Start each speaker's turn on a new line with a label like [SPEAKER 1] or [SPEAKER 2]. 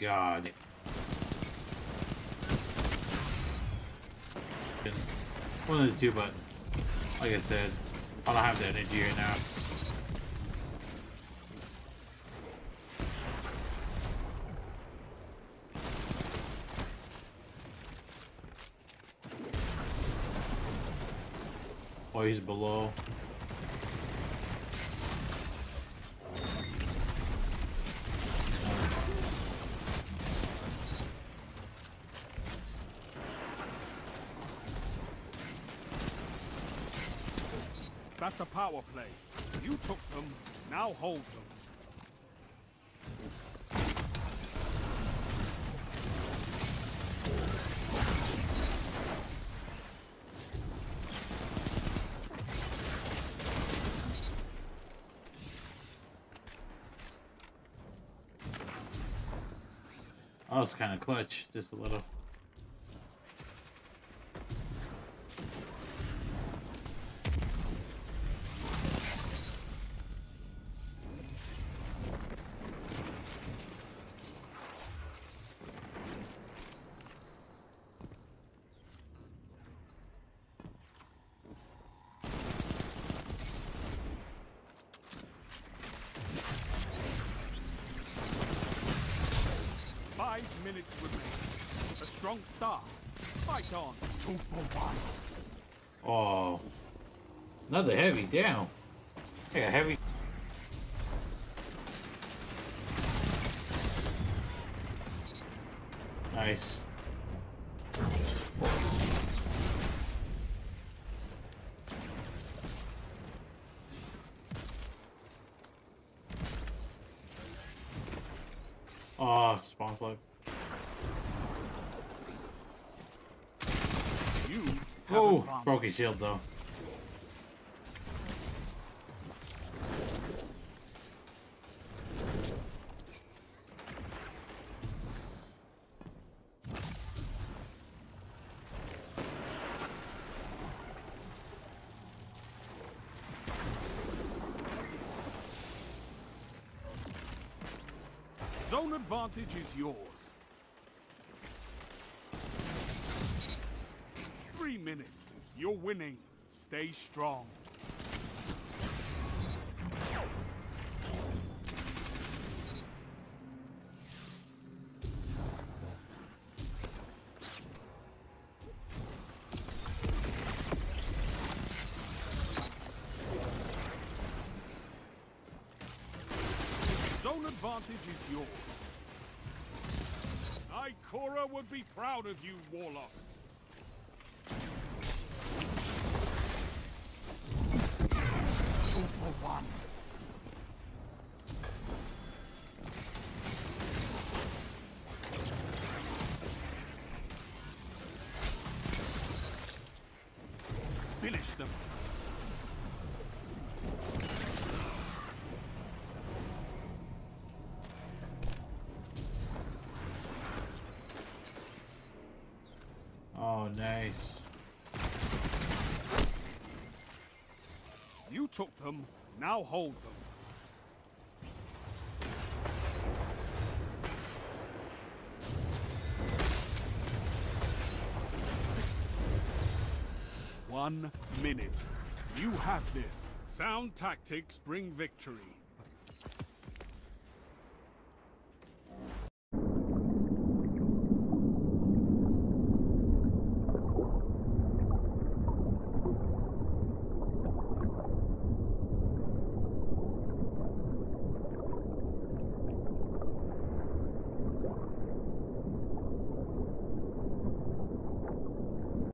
[SPEAKER 1] god. One of those two, but like I said, I don't have the energy right now. Oh, he's below.
[SPEAKER 2] That's a power play. You took them, now hold them.
[SPEAKER 1] Oh, it's kind of clutch, just a little.
[SPEAKER 2] Minutes remain. A strong start. Fight on. 2 for 1.
[SPEAKER 1] Oh, another heavy down. I got heavy. Nice. Oh, spawn plug. Oh, broke his shield though.
[SPEAKER 2] Zone advantage is yours. 3 minutes. You're winning. Stay strong. Zone advantage is yours. Ikora would be proud of you, Warlock. 2 for 1. Finish them.
[SPEAKER 1] Oh, nice.
[SPEAKER 2] You took them, now hold them. One minute. You have this. Sound tactics bring victory.